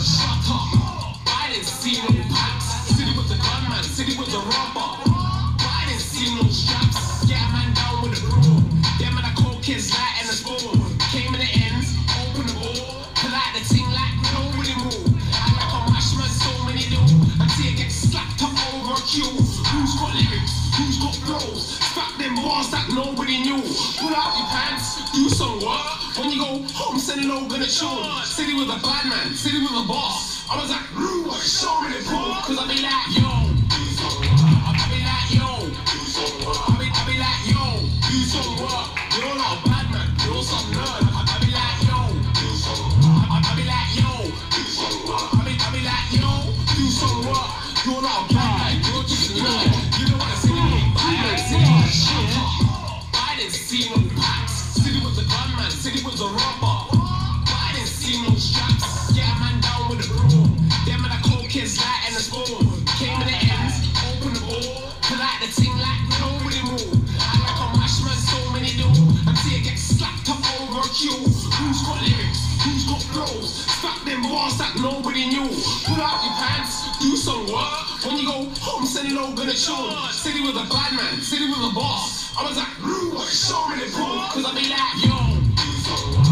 Shut up. I didn't see no packs. City was a gunman, city was a robber. I didn't see no straps. Get a man down with a broom. Them and the cold kids light and the spoon. Came in the ends, open the door. Polite the ting like nobody move. I like a mash man, so many do. Until you get slapped up over a queue. Who's got lyrics? Who's got flows? Scrap them bars that nobody knew. Pull out your pants, do some work. When you go home, send Logan a tune. City was a bad man, city was a boss. I was like, show me the proof. Cause I be like, yo, I be like, yo, I be like, yo, do some work. You're not a bad man, you're some nerd. I be like, yo, I be like, yo, I be like, yo, do some work. You're not a bad man, you're just a nerd. You don't wanna see me, I didn't see no packs. City was a gunman, city was a robber. I didn't see no straps. Get a man down with a broom. Them and the cold kids light and the spoon. Came in the ends, open the door. Polite the ting like nobody move. I like a mash man, so many do. Until you get slapped up over a queue. Who's got lyrics? Who's got flows? Scrap them bars that nobody knew. Pull out your pants, do some work. When you go home, send Logan a tune. City was a bad man, city was a boss. I was like, show me the proof. Cause I be like, yo,